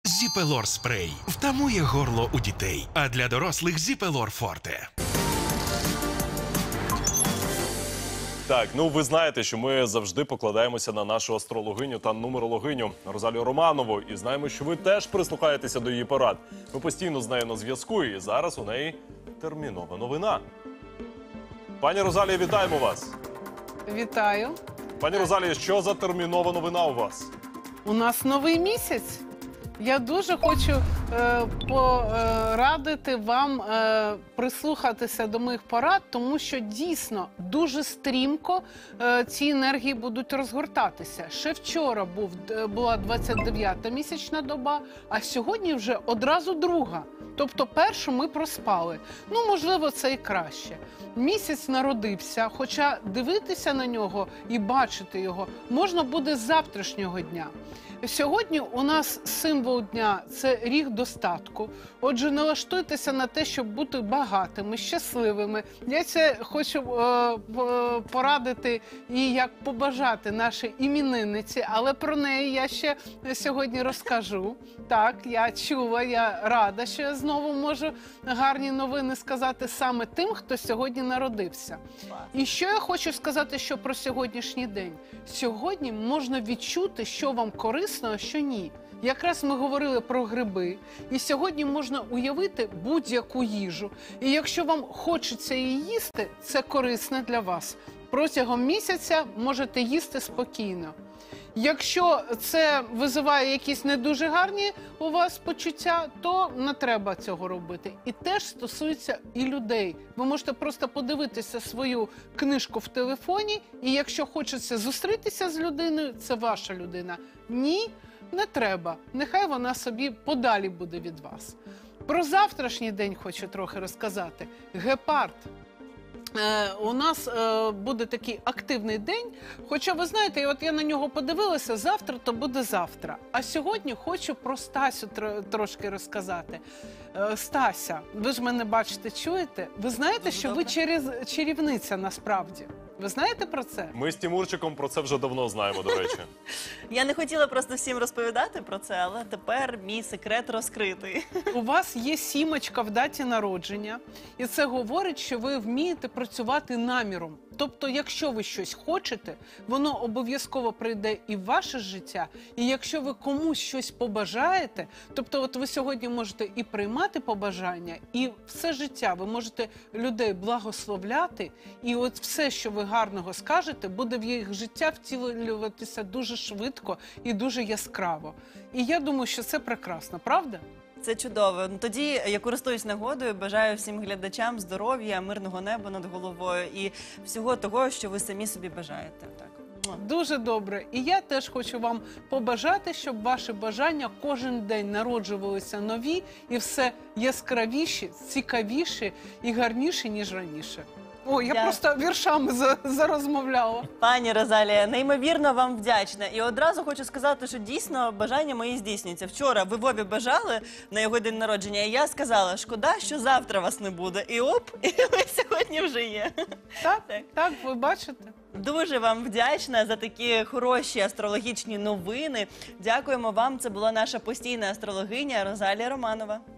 Зіпелор спрей втамує горло у дітей, а для дорослих Зіпелор Форте. Так, ну ви знаєте, що ми завжди покладаємося на нашу астрологиню та нумерологиню Розалію Романову. І знаємо, що ви теж прислухаєтеся до її порад. Ми постійно з нею на зв'язку, і зараз у неї термінова новина. Пані Розалія, вітаємо вас! Вітаю. Пані Розалія, що за термінова новина у вас? У нас новий місяць. Я дуже хочу порадити вам прислухатися до моїх порад, тому що дійсно дуже стрімко ці енергії будуть розгортатися. Ще вчора була 29-та місячна доба, а сьогодні вже одразу друга. Тобто першу ми проспали. Ну, можливо, це і краще. Місяць народився, хоча дивитися на нього і бачити його можна буде з завтрашнього дня. Сьогодні у нас символ дня – це ріг достатку. Отже, налаштуйтеся на те, щоб бути багатими, щасливими. Я це хочу порадити і як побажати нашій іменинниці, але про неї я ще сьогодні розкажу. Так, я чула, я рада, що я знову можу гарні новини сказати саме тим, хто сьогодні народився. І що я хочу сказати, що про сьогоднішній день? Сьогодні можна відчути, що вам корисно, а що ні. Якраз ми говорили про гриби, і сьогодні можна уявити будь-яку їжу. І якщо вам хочеться її їсти, це корисне для вас. Протягом місяця можете їсти спокійно. Якщо це визиває якісь не дуже гарні у вас почуття, то не треба цього робити. І теж стосується і людей. Ви можете просто подивитися свою книжку в телефоні, і якщо хочеться зустрітися з людиною, це ваша людина. Ні, не треба. Нехай вона собі подалі буде від вас. Про завтрашній день хочу трохи розказати. Гепард. У нас буде такий активний день, хоча, ви знаєте, от я на нього подивилася, завтра то буде завтра. А сьогодні хочу про Стасю трошки розказати. Стася, ви ж мене бачите, чуєте? Ви знаєте, що ви чарівниця насправді? Ви знаєте про це? Ми з Тимурчиком про це вже давно знаємо, до речі. Я не хотіла просто всім розповідати про це, але тепер мій секрет розкритий. У вас є сімочка в даті народження, і це говорить, що ви вмієте працювати наміром. Тобто, якщо ви щось хочете, воно обов'язково прийде і в ваше життя. І якщо ви комусь щось побажаєте, тобто от ви сьогодні можете і приймати побажання, і все життя ви можете людей благословляти, і от все, що ви гарного скажете, буде в їх життя втілюватися дуже швидко і дуже яскраво. І я думаю, що це прекрасно, правда? Це чудово. Тоді я користуюсь нагодою, бажаю всім глядачам здоров'я, мирного неба над головою і всього того, що ви самі собі бажаєте. Так. Дуже добре. І я теж хочу вам побажати, щоб ваші бажання кожен день народжувалися нові і все яскравіші, цікавіші і гарніші, ніж раніше. Ой, я просто віршами зарозмовляла. Пані Розалія, неймовірно вам вдячна. І одразу хочу сказати, що дійсно бажання мої здійснюються. Вчора ви Вові бажали на його день народження, і я сказала, шкода, що завтра вас не буде. І оп, і ви сьогодні вже є. Так, ви бачите. Дуже вам вдячна за такі хороші астрологічні новини. Дякуємо вам. Це була наша постійна астрологиня Розалія Романова.